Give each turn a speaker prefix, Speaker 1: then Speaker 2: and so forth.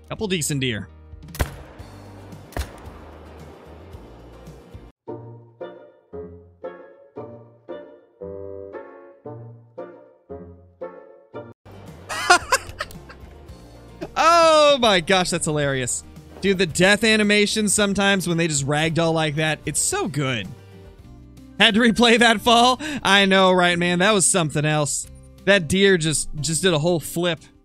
Speaker 1: Couple decent deer. Oh my gosh, that's hilarious. Dude, the death animations sometimes when they just ragdoll like that, it's so good. Had to replay that fall? I know, right, man? That was something else. That deer just did a whole flip.